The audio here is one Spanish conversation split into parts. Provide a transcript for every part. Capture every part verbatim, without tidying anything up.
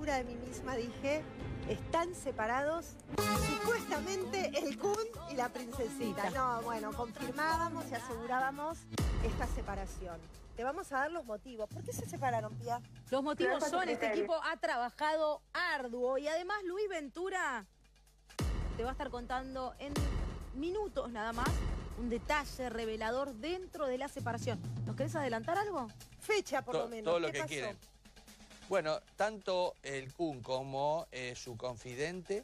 segura de mí misma dije, están separados supuestamente el Kun y la princesita. No, bueno, confirmábamos y asegurábamos esta separación. Te vamos a dar los motivos. ¿Por qué se separaron, Pía? Los motivos son, este equipo ha trabajado arduo y además Luis Ventura te va a estar contando en minutos nada más un detalle revelador dentro de la separación. ¿Nos querés adelantar algo? Fecha, por To- lo menos. Todo lo ¿Qué que pasó? quieren. Bueno, tanto el Kun como eh, su confidente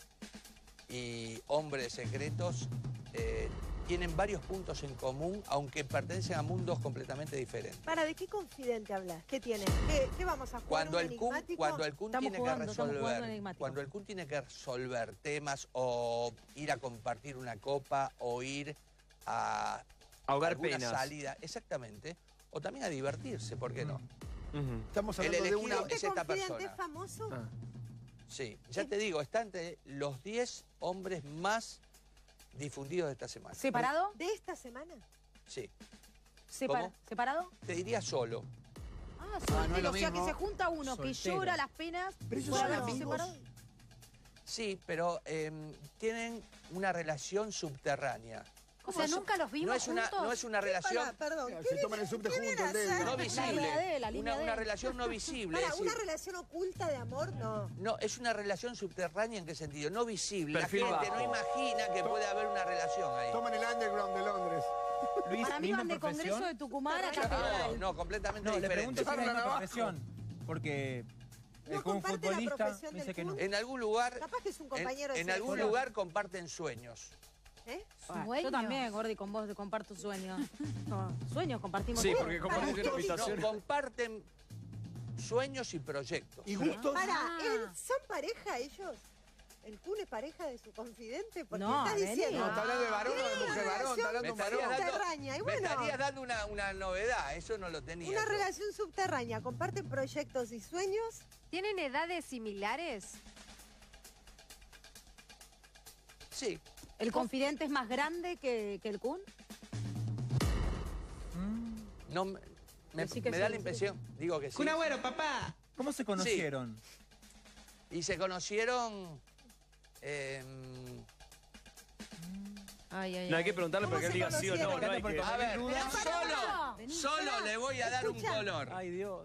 y hombres secretos eh, tienen varios puntos en común, aunque pertenecen a mundos completamente diferentes. Para, ¿de qué confidente hablas? ¿Qué tiene? ¿Qué, qué vamos a jugar? Cuando ¿Un el Kun, enigmático? cuando el Kun Estamos tiene jugando, que estamos jugando resolver, enigmático. cuando el Kun tiene que resolver temas o ir a compartir una copa o ir a Ahogar alguna penas. salida, exactamente, o también a divertirse, ¿por qué no? Ujú. Estamos El hablando de elegido una... ¿Este es esta confidente persona. es famoso? Ah. Sí, ya te digo, está entre los diez hombres más difundidos de esta semana. ¿Separado? ¿De esta semana? Sí, Separa- ¿Cómo? ¿Separado? te diría solo. Ah, no es soltero, lo o sea que mismo. se junta uno que Soltero. llora las penas Pero ellos por son haberse amigos. separado. Sí, pero eh, tienen una relación subterránea. O sea, nunca los vimos No es una, juntos. no es una Pará, relación perdón. Se toman el subte juntos, el dedo. no La visible. línea D, la línea Una, D. una relación no visible. Para, es ¿una decir, relación oculta de amor? No. no, es una relación subterránea ¿en qué sentido? No visible. Perfil La gente bajo. no imagina que puede haber una relación ahí. Toman el underground de Londres. Luis, Para mí misma van de profesión. Congreso de Tucumán a No, Catedral. no, completamente No, le diferente. pregunto si es la misma Abajo. profesión. Porque No el Kun comparte la futbolista profesión me dice del que no. Kun. En algún lugar, Capaz que es un compañero en, de en algún selección. lugar comparten sueños. ¿Eh? Ah, Sueños. yo también, Gordi, con vos comparto sueños. No, sueños compartimos. Sí, todos. porque comparten una No, habitación. comparten sueños y proyectos. ¿Y gustos? Para, Ah. ¿él- ¿son pareja ellos? ¿El Kun es pareja de su confidente? Porque No, está vení. diciendo... No, está hablando de varón o de Tiene mujer una varón. Está hablando de un relación varón. subterránea. Y me bueno, estarías dando una, una novedad, eso no lo tenía. una yo. relación subterránea. ¿Comparten proyectos y sueños? ¿Tienen edades similares? Sí, ¿El confidente es más grande que, que el Kun? no, me, me- Decí que me sí, da la sí. impresión, digo que sí. Kun Agüero, papá. ¿Cómo se conocieron? Y se conocieron... eh, Ay, ay, No hay que preguntarle ¿Cómo para que se él diga sí o no. conocieron? No hay que... a ver, duda. solo, Vení, solo pará. le voy a dar un Escucha. color. Ay, Dios.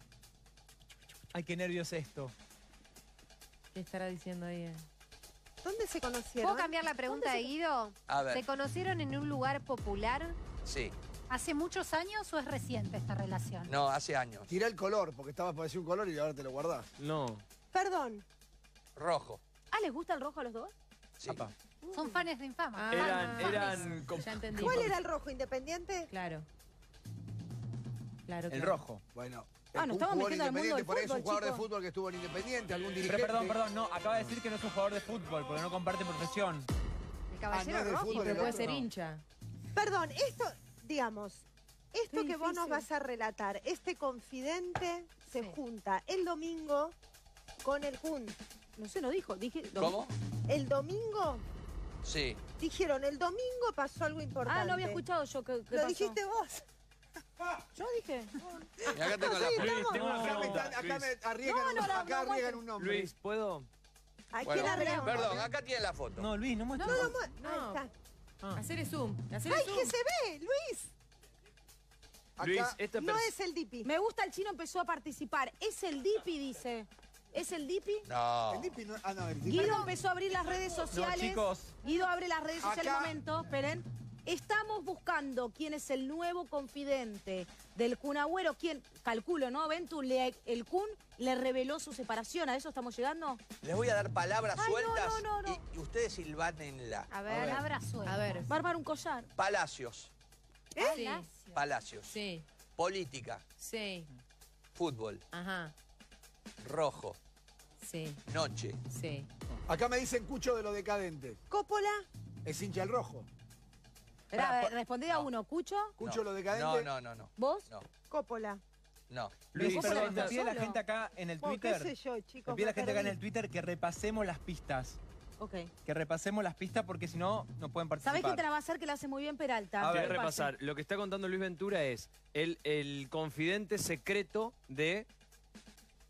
Ay, qué nervios esto. ¿Qué estará diciendo ahí? ¿Dónde se conocieron? ¿Puedo cambiar la pregunta de Guido? A ver. ¿Se conocieron en un lugar popular? Sí, ¿Hace muchos años o es reciente esta relación? no, hace años. Tira el color, porque estabas por decir un color y ahora te lo guardás. No. Perdón. Rojo. Ah, ¿les gusta el rojo a los dos? Sí. Apa. Son fans de Infama. Eran, Fans. eran... com- Ya entendí. ¿Cuál era el rojo? ¿Independiente? Claro. Claro, El claro. rojo. Bueno. Ah, nos un estamos jugador metiendo al mundo independiente, del por ahí es un fútbol, jugador de chicos. fútbol que estuvo en Independiente, algún Pero dirigente. perdón, perdón, no. Acaba de decir que no es un jugador de fútbol, porque no comparte profesión. El Ah, no caballero es de rojo. fútbol, pero el puede otro ser no. hincha. Perdón, esto, digamos, esto Qué que vos nos difícil. vas a relatar, este confidente se Sí. junta el domingo con el Kun. No sé, no dijo. Dije, ¿Cómo? El domingo, Sí. dijeron, el domingo pasó algo importante. Ah, no había escuchado yo que, que Lo pasó. dijiste vos. Yo dije. Y acá tengo la Sí, foto. Luis, tengo una Acá, me pregunta. están- acá Luis, me arriesgan, No, un, no, no, acá no, arriesgan no, un nombre. Luis, ¿puedo? ¿A Bueno, quién arreglamos? perdón, acá tiene la foto. No, Luis, no muestres. No, no, mu- No. ahí está. Hacer zoom. Hacer ¡Ay, zoom. que se ve, Luis! Acá, Luis, esta No persona... es el Dipi. Me gusta, el chino empezó a participar. Es el Dipi, dice. ¿Es el Dipi? No. el Dipi no- ah, no, el Dipi. Guido empezó a abrir las redes sociales. chicos. Guido abre las redes sociales. Acá- Un momento, esperen. Estamos buscando quién es el nuevo confidente del Kun Agüero. ¿Quién? Calculo, ¿no? Ventu, le- el Kun le reveló su separación. ¿A eso estamos llegando? Les voy a dar palabras Ay, no, sueltas no, no, no. Y, y ustedes silbanenla. A ver. Palabra suelta. A ver. Bárbara, un collar. Palacios. Sí. Palacios. Sí. Política. Sí. Fútbol. Ajá. Rojo. Sí. Noche. Sí. Acá me dicen Cucho de lo decadente. Coppola. Es hincha el rojo. Esperá, Pará, a ver, po- respondí a uno. ¿Cucho? Cucho No. lo decadente. No, no, no, no. ¿Vos? No, Coppola. no. Luis, ¿Vos perdón, hablaste me pide la solo? gente acá en el Bueno, qué Twitter. sé yo, chicos. Me pide la me gente acá en perdí. el Twitter que repasemos las pistas. Ok. Que repasemos las pistas porque si no, no pueden participar. ¿Sabés quién te la va a hacer que la hace muy bien Peralta? Voy A a ver, Repase. repasar. Lo que está contando Luis Ventura es el, el confidente secreto de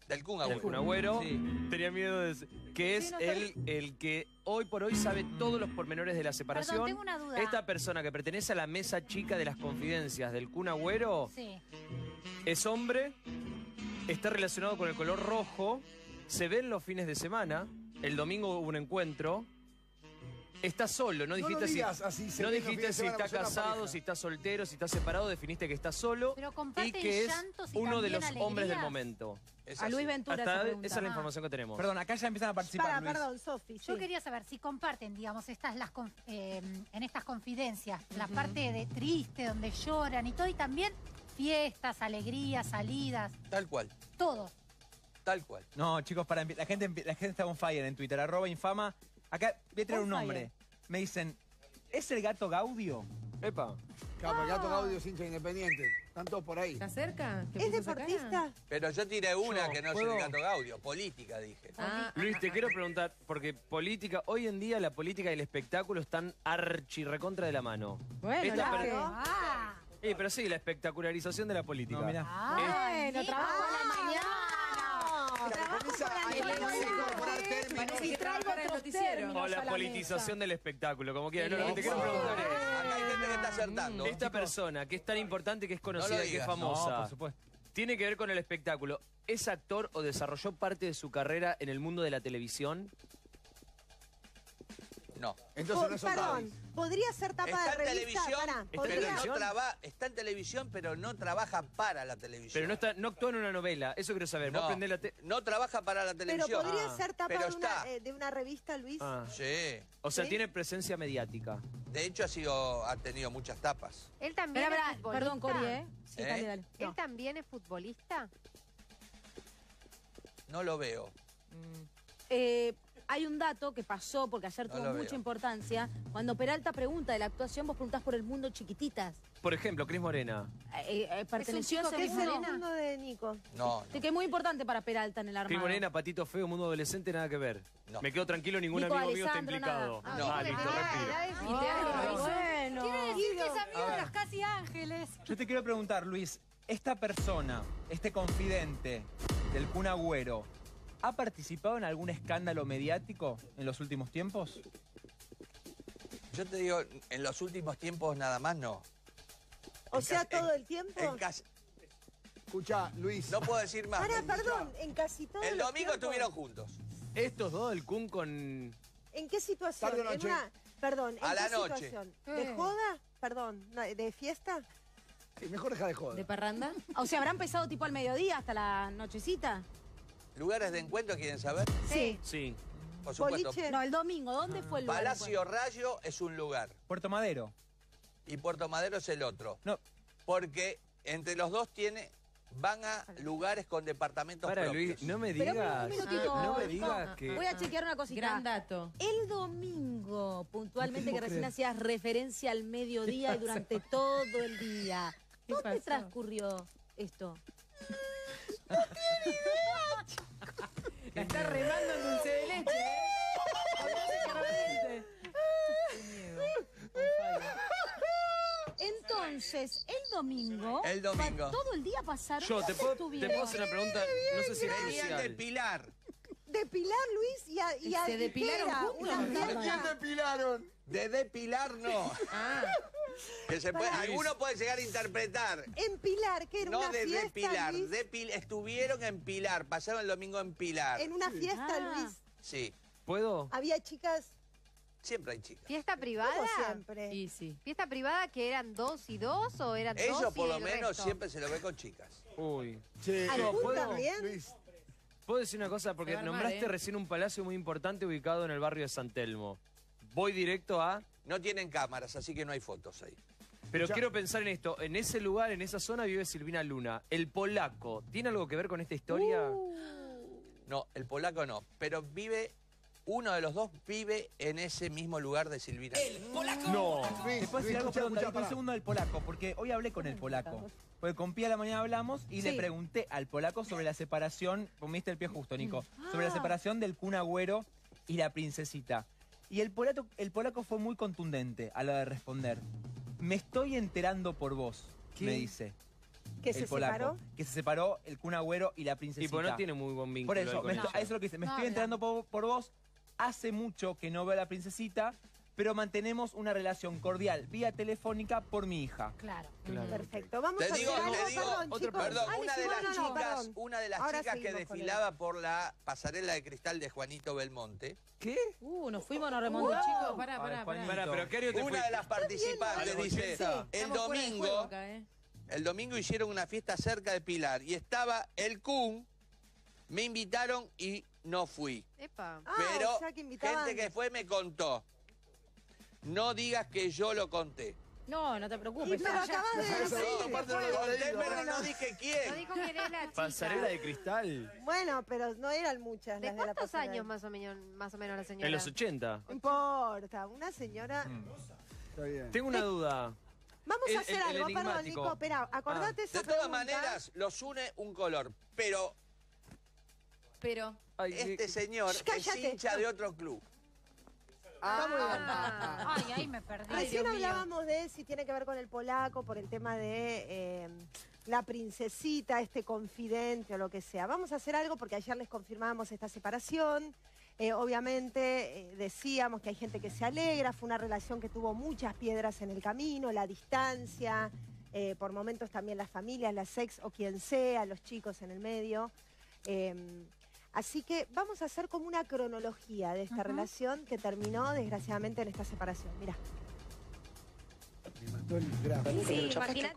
Del Kun del Agüero. Kun Agüero. Sí. Tenía miedo de... Que es Sí, no sabía. el, el que hoy por hoy sabe todos los pormenores de la separación. Perdón, tengo una duda. Esta persona que pertenece a la mesa chica de las confidencias del Kun Agüero Sí. es hombre, está relacionado con el color rojo, se ven los fines de semana, el domingo hubo un encuentro, está solo, no No dijiste lo si, digas así, se no ven los dijiste fines si de está semana, pues, una casado, pareja. si está soltero, si está separado, definiste que está solo Pero y comparten que es llantos y uno de los también hombres del alegrías. momento. Es A Luis así. Ventura Hasta esa esa pregunta. es la Ah. información que tenemos. Perdón, acá ya empiezan a participar, Para, Luis. perdón, Sofi. Yo sí. quería saber si comparten, digamos, estas las conf- eh, en estas confidencias, la parte de triste, donde lloran y todo, y también fiestas, alegrías, salidas, Tal cual, todo. tal cual. No, chicos, para empie- la gente, empie- la gente está on fire en Twitter, arroba infama. Acá voy a tirar On un nombre. fire. Me dicen, ¿es el gato Gaudio? Epa. Claro, porque Gato Gaudio es hincha independiente. Están todos por ahí. ¿Está cerca? ¿Que ¿Es puso esa cara? deportista? Pero yo tiré una Yo, que no ¿puedo? es el Gato Gaudio, política dije. Ah, Luis, te quiero preguntar, porque política, hoy en día la política y el espectáculo están archi recontra de la mano. Bueno, Esta claro. per- Ah, Sí, pero sí, la espectacularización de la política. No, mirá. ah, Bueno, sí. trabajo a la mañana. Trabajo Comienza para a el incorporar mañana. términos. Parece Y que traigo trabaja en el otros noticiero. términos. O la a la politización mesa. del espectáculo, como quieran. No, lo que te quiero Opa. preguntar es, Acá hay gente que está acertando. esta persona que es tan importante, que es conocida No lo y que es digas. famosa, No, por supuesto. tiene que ver con el espectáculo. ¿Es actor o desarrolló parte de su carrera en el mundo de la televisión? No. Entonces no Po- son Perdón, Gaudis. podría ser tapa Está de en revista. televisión, Pará, ¿Está en pero podría- no televisión? traba- está en televisión, pero no trabaja para la televisión. Pero no está, no actúa en una novela, eso quiero saber. ¿Vos No, prendés la te- no trabaja para la Pero televisión. podría Ah. ser tapa Pero de una, está. eh, de una revista, Luis. Ah. Sí. O sea, ¿Sí? tiene presencia mediática. De hecho, ha sido, ha tenido muchas tapas. Él también Espera, es espera, futbolista. perdón, Cori, ¿eh? Sí, ¿Eh? dale, dale. Él No. también es futbolista. No lo veo. mm, Eh, hay un dato que pasó, porque ayer No tuvo lo mucha veo. importancia. Cuando Peralta pregunta de la actuación, vos preguntás por el mundo chiquititas. Por ejemplo, Cris Morena. Eh, eh, perteneció a chico ese ¿Qué es mundo. el mundo de Nico? No, Que no. es muy importante para Peralta en el Cris armado. Morena, Patito Feo, Mundo Adolescente, nada que ver. No. Me quedo tranquilo, ningún Nico amigo mío está Alessandro, implicado. nada. No. Ah, listo, respiro. ¿Y te hago Ah, lo hizo? bueno. Quiere decir que es amigo A de ver. los casi ángeles. Yo te quiero preguntar, Luis, esta persona, este confidente del Kun Agüero, ¿ha participado en algún escándalo mediático en los últimos tiempos? Yo te digo, en los últimos tiempos nada más no. O En sea, cas- en- todo el tiempo. En casi, Escucha, Luis. no puedo decir más. Pará, perdón, en casi todo El domingo estuvieron juntos. Estos dos, el Kun con... ¿En qué situación? Tarde o En noche. una- Perdón, ¿en A qué la noche. situación? ¿De Eh. joda? Perdón, no, ¿de fiesta? Sí, mejor deja de joder. ¿De parranda? O sea, ¿habrán empezado tipo al mediodía hasta la nochecita? ¿Lugares de encuentro quieren saber? Sí. Sí. Por supuesto. Boliche. No, el domingo, ¿dónde fue el lugar? Palacio Rayo es un lugar Puerto Madero. y Puerto Madero es el otro. No, Porque entre los dos tiene, van a lugares con departamentos Para, propios. Luis, no me Pero digas... un minutito, no me Nico. digas que... Voy a chequear una cosita. Gran dato. El domingo, puntualmente, No que te puedo recién creer. hacías referencia al mediodía y durante todo el día. ¿Qué ¿Dónde pasó? transcurrió esto? La está remando en dulce de leche, ¿eh? Conoce claramente. Qué miedo. On fire. Entonces, el domingo, El domingo. pa- todo el día pasaron. Yo, ¿te ¿dónde puedo, te estuvieron? puedo hacer una pregunta? No sé si es Venían de crucial. Pilar. De Pilar, Luis, y a, y a ¿Se y depilaron qué era? juntos? Una No, fiesta. ¿Quién depilaron? De depilar no. Ah, Que se puede, Pará. alguno puede llegar a interpretar. En Pilar, que era No una de fiesta, depilar, Luis. depil- estuvieron en Pilar, pasaron el domingo en Pilar. En una fiesta, Ah. Luis. Sí, ¿Puedo? Había chicas, siempre hay chicas. ¿Fiesta privada? como siempre. y sí. ¿Fiesta privada que eran dos y dos o eran dos Ellos y por lo el menos resto? siempre se lo ve con chicas. Uy. Sí. ¿Al No, Kun ¿puedo? también? Luis. ¿Puedo decir una cosa? Porque Se va a armar, nombraste ¿eh? recién un palacio muy importante ubicado en el barrio de San Telmo. Voy directo a... No tienen cámaras, así que no hay fotos ahí. Pero Ya. quiero pensar en esto. En ese lugar, en esa zona, vive Silvina Luna. ¿El polaco tiene algo que ver con esta historia? Uh. No, el polaco no, pero vive, uno de los dos vive en ese mismo lugar de Silvina. No. Luis, ¿te puedo decir Luis, algo? escucha, Perdón, escucha, David, un pará. segundo del polaco, porque hoy hablé con el polaco. Porque con Pía a la mañana hablamos y le Sí. pregunté al polaco sobre la separación, me diste el pie justo, Nico, sobre la Ah. separación del Kun Agüero y la princesita. Y el polaco, el polaco fue muy contundente a la hora de responder. Me estoy enterando por vos, ¿Qué? me dice. ¿Que el se polaco. separó? Que se separó el Kun Agüero y la princesita. Y pues no tiene muy buen vínculo. Por eso, él con me ella. estoy- a eso es lo que dice. Me No estoy hablan. enterando por, por vos. Hace mucho que no veo a la princesita, pero mantenemos una relación cordial vía telefónica por mi hija. Claro. Perfecto. Vamos Te a digo, hacer algo, te digo, perdón, otro- chicos. Perdón, Ay, una sí, de no, las no, no, chicas, perdón. una de las Ahora chicas que seguimos con desfilaba por la pasarela de cristal de Juanito Belmonte, ¿Qué? Uh, nos fuimos, nos remontó. Chicos, pará, Ay, pará, Juanito. pará. Pará, pero ¿qué año te una fuiste? de las participantes ¿A los dice, ochenta? el Estamos fuera de domingo, juego acá, ¿eh? el domingo hicieron una fiesta cerca de Pilar y estaba el Kun, me invitaron y no fui. Epa. Ah, Pero o sea que invitaban. gente que fue me contó. No digas que yo lo conté. No, no te Y preocupes. pero ya- acabas de Esa decir. parte no que lo fue- leí, Conté, pero bueno. no dije No quién. dijo quién es la chica. Pasarela de cristal. Bueno, pero no eran muchas ¿De las de la cuántos pasarela. años más o menos, más o menos la señora? En los ochenta. No importa, una señora... Está bien. Tengo una duda. Vamos El- a hacer el- el algo, perdón, enigmático. Nico, espera, acordate esa De todas pregunta. maneras, los une un color. Pero Pero. Ay, este eh, señor es Cállate. hincha de otro club. Ah, Ay, ahí me perdí. Recién Dios mío. hablábamos de si tiene que ver con el polaco, por el tema de eh, la princesita, este confidente o lo que sea. Vamos a hacer algo porque ayer les confirmamos esta separación. Eh, obviamente eh, decíamos que hay gente que se alegra, fue una relación que tuvo muchas piedras en el camino, la distancia, eh, por momentos también las familias, las ex o quien sea, los chicos en el medio. Eh, así que vamos a hacer como una cronología de esta Ujú. relación que terminó desgraciadamente en esta separación. Mirá. Me mató el gráfico. Sí, imagínate.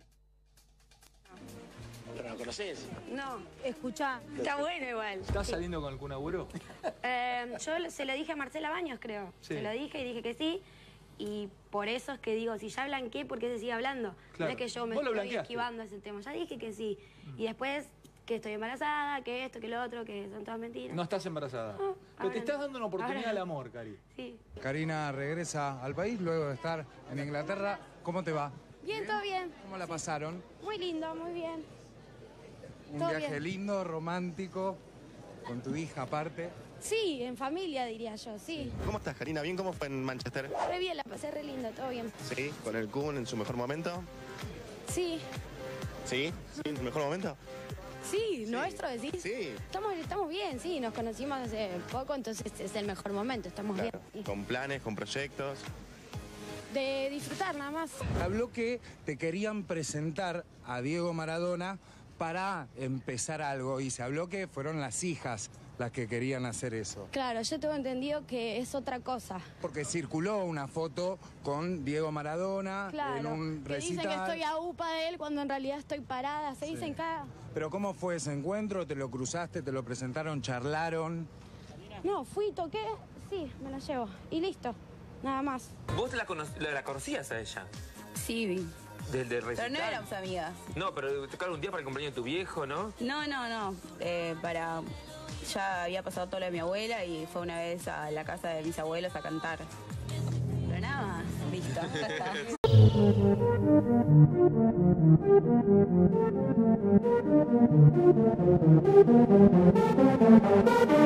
¿Pero no conoces? No, Escuchá. está bueno igual. ¿Estás saliendo con el Kun Agüero? Eh, yo se lo dije a Marcela Baños, creo. Sí. Se lo dije y dije que sí. Y por eso es que digo, si ya blanqueé, ¿por qué se sigue hablando? Claro. No es que yo me Vos lo estoy blanqueaste. esquivando ese tema. Ya dije que sí. Y después que estoy embarazada, que esto, que lo otro, que son todas mentiras. No estás embarazada. Ah, Pero te ahora estás no. dando una oportunidad Ahora al no. amor, Cari. Sí. Karina regresa al país luego de estar en Inglaterra. ¿Cómo te va? Bien, todo bien. ¿Cómo la pasaron? Muy lindo, muy bien. Un Todo viaje bien. lindo, romántico, con tu hija aparte. Sí, en familia diría yo, sí. ¿Cómo estás, Karina? ¿Bien? ¿Cómo fue en Manchester? Re bien, la pasé re lindo, todo bien. Sí, con el Kun en su mejor momento. Sí, ¿Sí? ¿Sí? ¿En su mejor momento? sí, nuestro decís. Sí. Estamos, estamos bien, sí, nos conocimos hace poco, entonces es el mejor momento, estamos Claro. bien. Con planes, con proyectos. De disfrutar nada más. Habló que te querían presentar a Diego Maradona para empezar algo y se habló que fueron las hijas las que querían hacer eso. Claro, yo tengo entendido que es otra cosa. Porque circuló una foto con Diego Maradona en Claro, un que dicen que recital. estoy a upa de él cuando en realidad estoy parada. Se dicen cada... Pero ¿cómo fue ese encuentro? ¿Te lo cruzaste? ¿Te lo presentaron? ¿Charlaron? No, fui, toqué, sí, me la llevo. Y listo, nada más. ¿Vos la, cono- la, la conocías a ella? Sí, vi. Del, del recital. Pero no éramos amigas. No, pero tocaron un día para el cumpleaños de tu viejo, ¿no? No, no, no. Eh, para... Ya había pasado todo lo de mi abuela y fue una vez a la casa de mis abuelos a cantar. Pero nada más, listo. ya está.